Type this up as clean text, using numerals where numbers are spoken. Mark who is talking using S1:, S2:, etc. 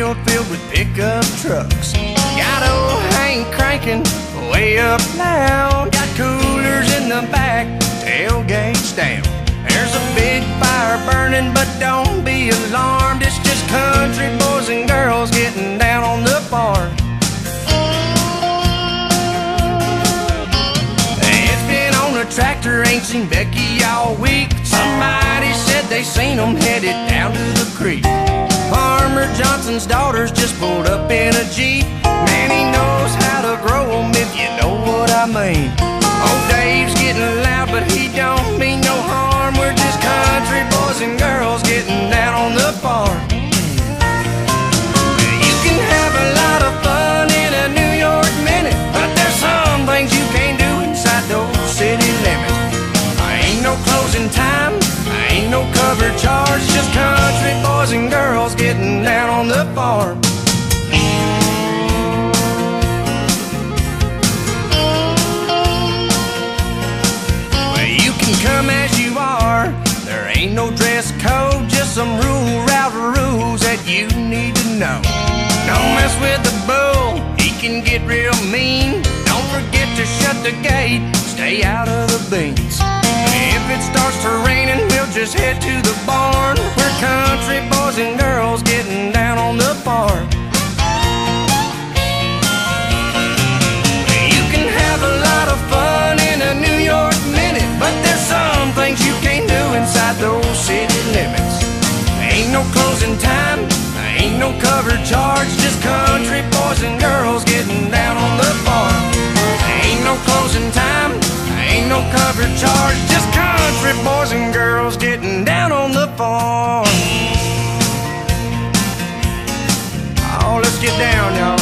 S1: field filled with pickup trucks. Got old Hank cranking way up loud. Got coolers in the back, tailgates down. There's a big fire burning, but don't be alarmed. It's just country boys and girls getting down on the farm. It's been on a tractor, ain't seen Becky all week. Somebody said they seen them headed down to the creek. Farmer Johnson's daughters just pulled up in a Jeep. Man, he knows how to grow them, if you know what I mean. Old Dave's getting loud, but he don't mean no harm. We're just country boys and girls getting down on the farm. You can have a lot of fun in a New York minute, but there's some things you can't do inside those city limits. Ain't no closing time, ain't no cover charge, just country boys and girls getting down on the farm. Well, you can come as you are, there ain't no dress code, just some route rules that you need to know. Don't mess with the bull, he can get real mean. Don't forget to shut the gate, stay out of the beans. If it starts to raining, we'll just head to the barn. We're country boys and girls getting down on the farm. You can have a lot of fun in a New York minute, but there's some things you can't do inside those city limits. Ain't no closing time, ain't no cover charge, just country boys and girls getting down on the farm. Ain't no closing time, ain't no cover charge, just country boys and girls getting down on the farm. Oh, let's get down, y'all.